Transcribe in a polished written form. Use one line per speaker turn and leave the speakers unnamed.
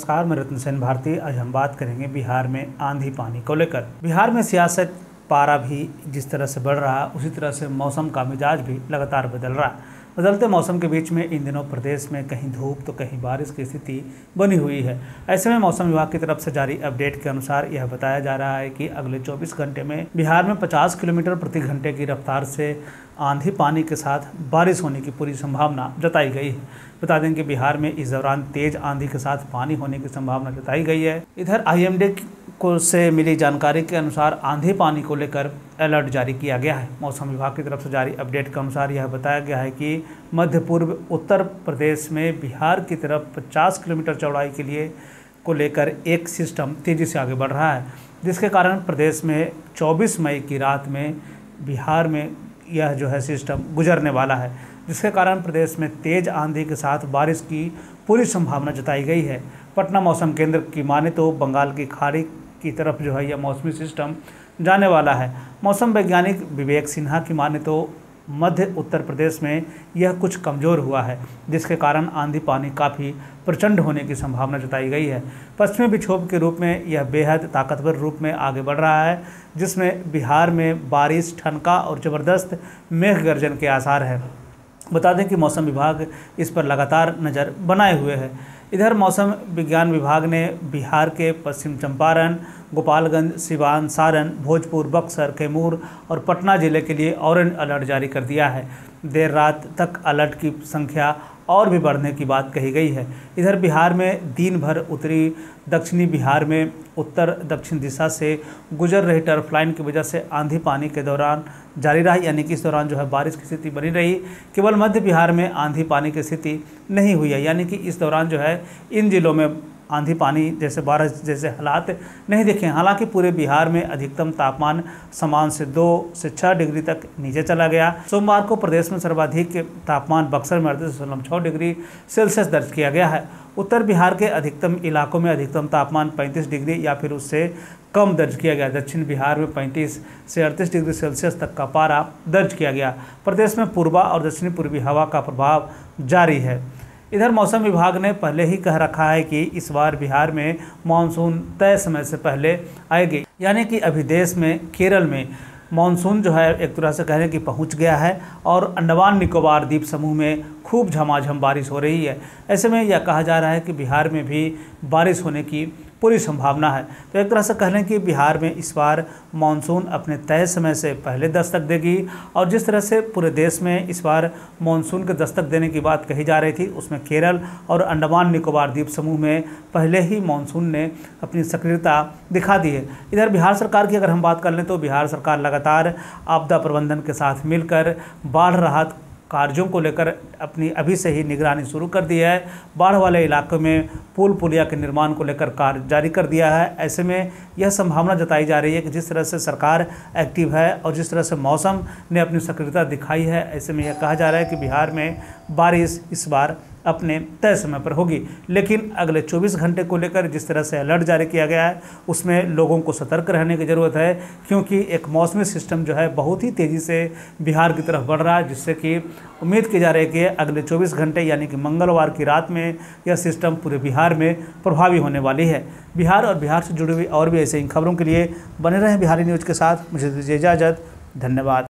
नमस्कार, मैं रत्न सेन भारती। आज हम बात करेंगे बिहार में आंधी पानी को लेकर। बिहार में सियासत पारा भी जिस तरह से बढ़ रहा है, उसी तरह से मौसम का मिजाज भी लगातार बदल रहा है। बदलते मौसम के बीच में इन दिनों प्रदेश में कहीं धूप तो कहीं बारिश की स्थिति बनी हुई है। ऐसे में मौसम विभाग की तरफ से जारी अपडेट के अनुसार यह बताया जा रहा है कि अगले 24 घंटे में बिहार में 50 किलोमीटर प्रति घंटे की रफ्तार से आंधी पानी के साथ बारिश होने की पूरी संभावना जताई गई है। बता दें कि बिहार में इस दौरान तेज आंधी के साथ पानी होने की संभावना जताई गई है। इधर IMD को से मिली जानकारी के अनुसार आंधी पानी को लेकर अलर्ट जारी किया गया है। मौसम विभाग की तरफ से जारी अपडेट के अनुसार यह बताया गया है कि मध्य पूर्व उत्तर प्रदेश में बिहार की तरफ 50 किलोमीटर चौड़ाई के लिए को लेकर एक सिस्टम तेज़ी से आगे बढ़ रहा है, जिसके कारण प्रदेश में 24 मई की रात में बिहार में यह जो है सिस्टम गुजरने वाला है, जिसके कारण प्रदेश में तेज़ आंधी के साथ बारिश की पूरी संभावना जताई गई है। पटना मौसम केंद्र की माने तो बंगाल की खाड़ी की तरफ जो है यह मौसमी सिस्टम जाने वाला है। मौसम वैज्ञानिक विवेक सिन्हा की माने तो मध्य उत्तर प्रदेश में यह कुछ कमज़ोर हुआ है, जिसके कारण आंधी पानी काफ़ी प्रचंड होने की संभावना जताई गई है। पश्चिमी विक्षोभ के रूप में यह बेहद ताकतवर रूप में आगे बढ़ रहा है, जिसमें बिहार में बारिश, ठनका और ज़बरदस्त मेघ गर्जन के आसार हैं। बता दें कि मौसम विभाग इस पर लगातार नज़र बनाए हुए है। इधर मौसम विज्ञान विभाग ने बिहार के पश्चिम चंपारण, गोपालगंज, सिवान, सारण, भोजपुर, बक्सर, कैमूर और पटना जिले के लिए ऑरेंज अलर्ट जारी कर दिया है। देर रात तक अलर्ट की संख्या और भी बढ़ने की बात कही गई है। इधर बिहार में दिन भर उत्तरी दक्षिणी बिहार में उत्तर दक्षिण दिशा से गुजर रही टर्फ लाइन की वजह से आंधी पानी के दौरान जारी रही, यानी कि इस दौरान जो है बारिश की स्थिति बनी रही। केवल मध्य बिहार में आंधी पानी की स्थिति नहीं हुई है, यानी कि इस दौरान जो है इन जिलों में आंधी पानी जैसे बारिश जैसे हालात नहीं दिखे। हालांकि पूरे बिहार में अधिकतम तापमान समान से 2 से 6 डिग्री तक नीचे चला गया। सोमवार को प्रदेश में सर्वाधिक तापमान बक्सर में 38.6 डिग्री सेल्सियस दर्ज किया गया है। उत्तर बिहार के अधिकतम इलाकों में अधिकतम तापमान 35 डिग्री या फिर उससे कम दर्ज किया गया। दक्षिण बिहार में 35 से 38 डिग्री सेल्सियस तक का पारा दर्ज किया गया। प्रदेश में पूर्वा और दक्षिणी पूर्वी हवा का प्रभाव जारी है। इधर मौसम विभाग ने पहले ही कह रखा है कि इस बार बिहार में मानसून तय समय से पहले आएगी, यानी कि अभी देश में केरल में मानसून जो है एक तरह से कह रहे हैं कि पहुंच गया है और अंडमान निकोबार द्वीप समूह में खूब झमाझम बारिश हो रही है। ऐसे में यह कहा जा रहा है कि बिहार में भी बारिश होने की पूरी संभावना है। तो एक तरह से कह लें कि बिहार में इस बार मानसून अपने तय समय से पहले दस्तक देगी, और जिस तरह से पूरे देश में इस बार मानसून के दस्तक देने की बात कही जा रही थी, उसमें केरल और अंडमान निकोबार द्वीप समूह में पहले ही मानसून ने अपनी सक्रियता दिखा दी है। इधर बिहार सरकार की अगर हम बात कर लें तो बिहार सरकार लगातार आपदा प्रबंधन के साथ मिलकर बाढ़ राहत कार्यों को लेकर अपनी अभी से ही निगरानी शुरू कर दी है। बाढ़ वाले इलाकों में पुल पुलिया के निर्माण को लेकर कार्य जारी कर दिया है। ऐसे में यह संभावना जताई जा रही है कि जिस तरह से सरकार एक्टिव है और जिस तरह से मौसम ने अपनी सक्रियता दिखाई है, ऐसे में यह कहा जा रहा है कि बिहार में बारिश इस बार अपने तय समय पर होगी। लेकिन अगले 24 घंटे को लेकर जिस तरह से अलर्ट जारी किया गया है, उसमें लोगों को सतर्क रहने की ज़रूरत है, क्योंकि एक मौसमी सिस्टम जो है बहुत ही तेज़ी से बिहार की तरफ बढ़ रहा है, जिससे कि उम्मीद की जा रही है कि अगले 24 घंटे यानी कि मंगलवार की रात में यह सिस्टम पूरे बिहार में प्रभावी होने वाली है। बिहार और बिहार से जुड़ी हुई और भी ऐसे ही खबरों के लिए बने रहें बिहारी न्यूज़ के साथ। मुझे दीजिए इजाज़त। धन्यवाद।